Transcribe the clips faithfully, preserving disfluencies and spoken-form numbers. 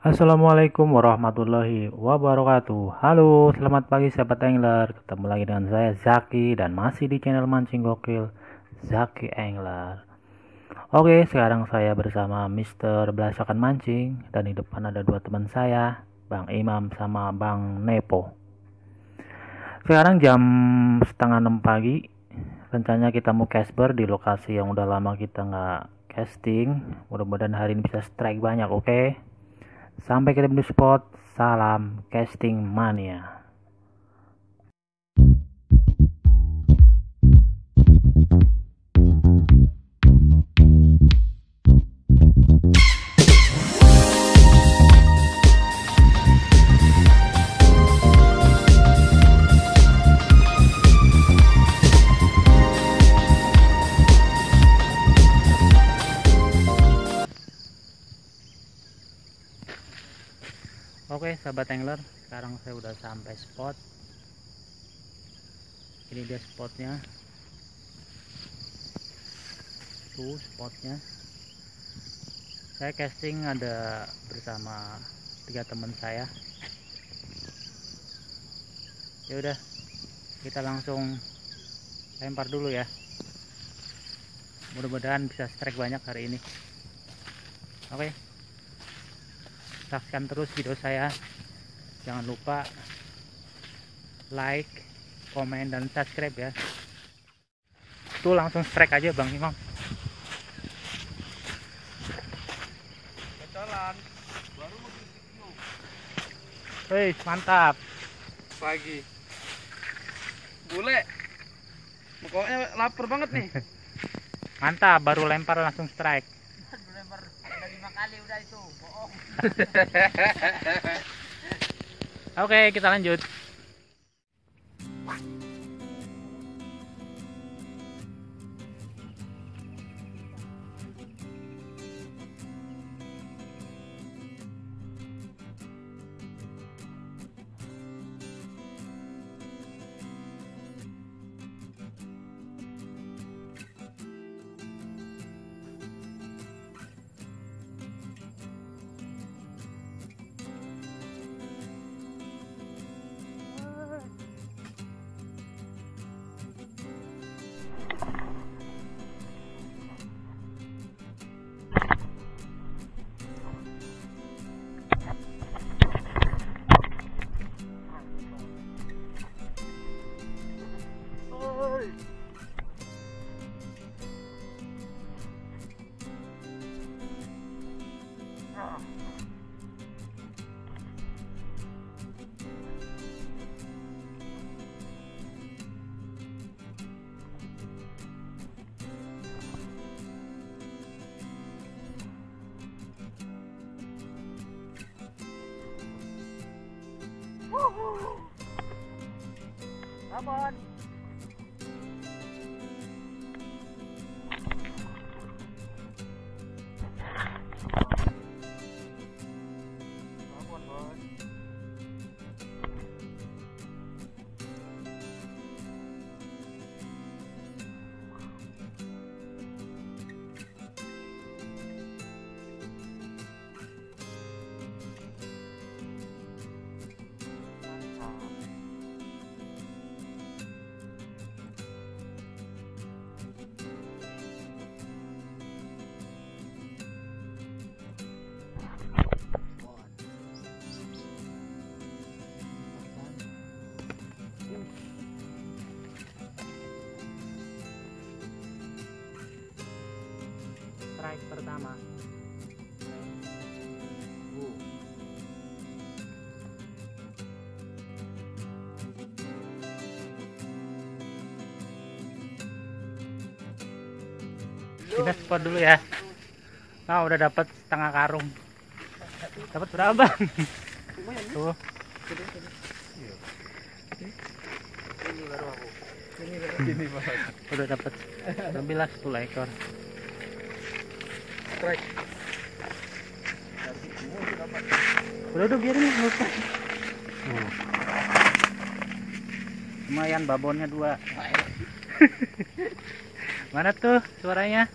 Assalamualaikum warahmatullahi wabarakatuh. Halo, selamat pagi sahabat angler. Ketemu lagi dengan saya Zaki dan masih di channel Mancing Gokil Zaki Angler. Oke, sekarang saya bersama Mister Belasakan Mancing dan di depan ada dua teman saya, Bang Imam sama Bang Nepo. Sekarang jam setengah enam pagi. Rencananya kita mau cashbar di lokasi yang udah lama kita nggak casting. Mudah-mudahan hari ini bisa strike banyak, oke? Sampai ketemu di spot. Salam casting mania. Oke sahabat angler, sekarang saya udah sampai spot. Ini dia spotnya. Tuh spotnya. Saya casting ada bersama tiga teman saya. Ya udah, kita langsung lempar dulu ya. Mudah-mudahan bisa strike banyak hari ini. Oke. Saksikan terus video saya. Jangan lupa like, komen, dan subscribe ya. Tuh langsung strike aja Bang Imam. Jalan baru mau video. Hei, mantap. Pagi. Bule. Pokoknya lapar banget nih. Mantap, baru lempar langsung strike. Baru lempar udah lima kali udah itu. Bohong. Oke, kita lanjut. Abon. Abon, Bos. Strike pertama. Uh. Kita spot dulu ya. Nah, udah dapat setengah karung. Dapat berapa Bang? Tuh. Ini baru aku. Ini baru ini, Bos. Udah dapat lebih lah sepuluh ekor. Strike. Udah udah biarin nggak usah. Tuh. Lumayan babonnya dua. Mana tuh suaranya?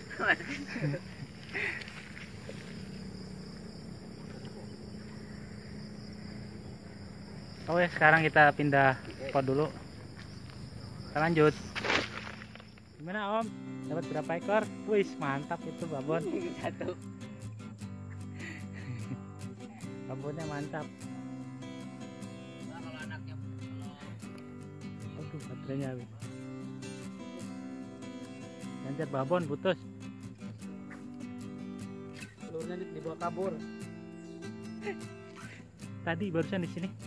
Oke, sekarang kita pindah spot dulu. Kita lanjut. Gimana Om? Dapat berapa ekor? Wih, mantap itu babon. Satu. Babonnya mantap. Nah, kalau anaknya kalau Aduh, baterainya habis. Lanjut babon putus. telurnya dibawa kabur. Tadi barusan di sini.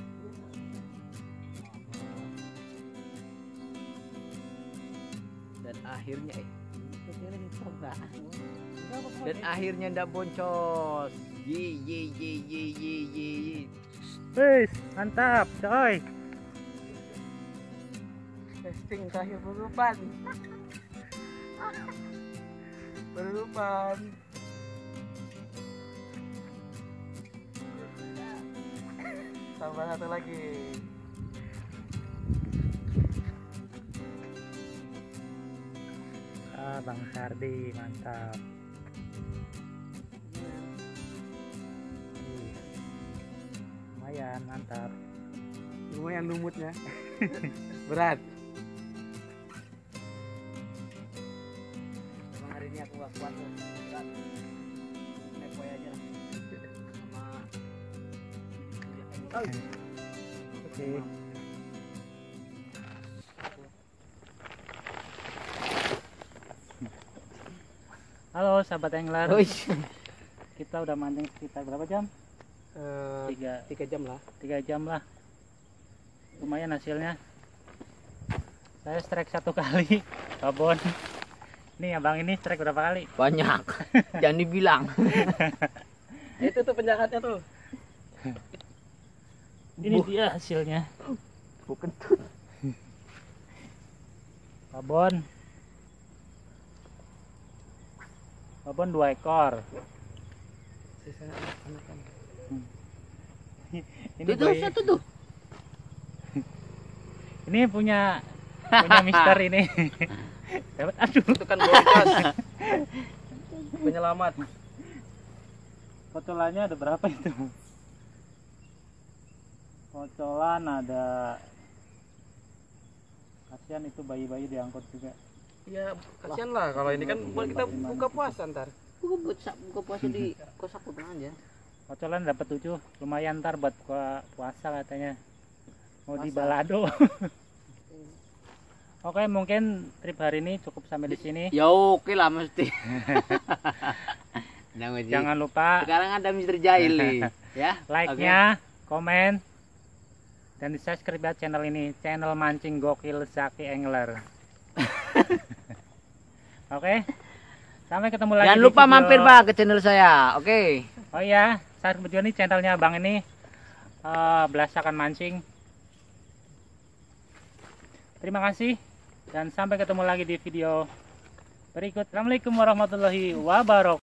Dan akhirnya eh dan akhirnya ndak boncos. Ye ye ye ye ye ye ye. Wih, mantap, coy. Testing terakhir penutupan. Penutupan. Tambah satu lagi. Ah, Bang Sardi, mantap. Wih, lumayan, mantap. Lumayan lumutnya. Berat. Emang hari ini aku gak kuat tuh. Berat. Nepoy aja lah. Sama Oke. Halo sahabat angler. Kita udah mancing sekitar berapa jam? Eh, Tiga, tiga jam lah. tiga jam lah. Lumayan hasilnya. Saya strike satu kali, babon. Nih abang ini strike berapa kali? Banyak. Jangan dibilang. Itu tuh penjahatnya tuh. Ini dia hasilnya. Bukan tuh. Babon. Babon dua ekor. Sisa anak-anak. Ini Itu boy- satu tuh. ini punya punya Mister ini. Dapat, aduh. Itu kan boncos. Penyelamat. Kocolannya ada berapa itu? Kocolan ada. Kasihan itu bayi-bayi diangkut juga. Ya kasihan lah kalau ini kan buat kita buka puasa ntar. Buka puasa, buka puasa di kos aku tenang aja. Kocolan dapat tujuh, lumayan ntar buat gua puasa katanya. Mau di Puasa. balado. Oke, mungkin trip hari ini cukup sampai di sini. Ya oke lah mesti. Jangan lupa Sekarang ada Mister Jahil nih, ya. like-nya, komen, dan di subscribe ya channel ini, channel mancing gokil Zaki Angler. Oke, sampai ketemu lagi. Jangan di lupa video- mampir Pak ke channel saya. Oke. Oh iya, saat kebetulan ini channelnya abang ini eh, belasakan mancing. Terima kasih dan sampai ketemu lagi di video berikut. Assalamualaikum warahmatullahi wabarakatuh.